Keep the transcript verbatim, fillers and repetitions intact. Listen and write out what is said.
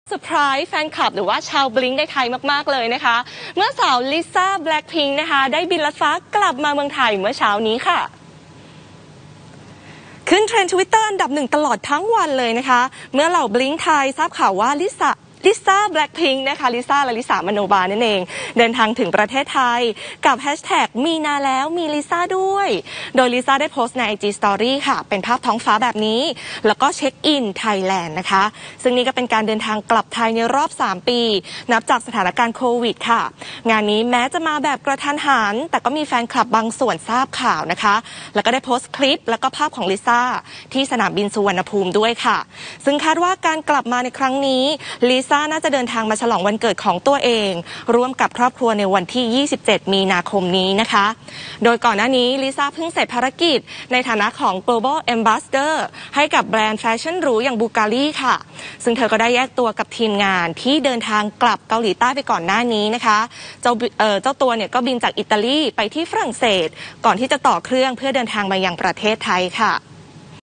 เซอร์ไพรส์แฟนคลับหรือว่าชาวบลิงก์ในไทยมากๆเลยนะคะเมื่อสาวลิซ่าแบล็คพิงค์นะคะได้บินลัดฟ้ากลับมาเมืองไทยเมื่อเช้านี้ค่ะขึ้นเทรนด์ ทวิตเตอร์ อันดับหนึ่งตลอดทั้งวันเลยนะคะเมื่อเหล่าบลิงก์ไทยทราบข่าวว่าลิซ่าลิซ่าแบล็คพิงค์นะคะลิซ่าและลิซ่ามโนบานั่นเองเดินทางถึงประเทศไทยกับแฮชแท็กมีนาแล้วมีลิซ่าด้วยโดยลิซ่าได้โพสต์ใน ไอ จี Story ค่ะเป็นภาพท้องฟ้าแบบนี้แล้วก็เช็คอินไทยแลนด์นะคะซึ่งนี่ก็เป็นการเดินทางกลับไทยในรอบสามปีนับจากสถานการณ์โควิดค่ะงานนี้แม้จะมาแบบกระทันหันแต่ก็มีแฟนคลับบางส่วนทราบข่าวนะคะแล้วก็ได้โพสต์คลิปแล้วก็ภาพของลิซ่าที่สนามบินสุวรรณภูมิด้วยค่ะซึ่งคาดว่าการกลับมาในครั้งนี้ลิซ่าน่าจะเดินทางมาฉลองวันเกิดของตัวเองร่วมกับครอบครัวในวันที่ยี่สิบเจ็ดมีนาคมนี้นะคะโดยก่อนหน้านี้ลิซ่าเพิ่งเสร็จภารกิจในฐานะของ global ambassador ให้กับแบรนด์แฟชั่นหรูอย่างบูการีค่ะซึ่งเธอก็ได้แยกตัวกับทีมงานที่เดินทางกลับเกาหลีใต้ไปก่อนหน้านี้นะคะเจ้าเอ่อเจ้าตัวเนี่ยก็บินจากอิตาลีไปที่ฝรั่งเศสก่อนที่จะต่อเครื่องเพื่อเดินทางมายังประเทศไทยค่ะ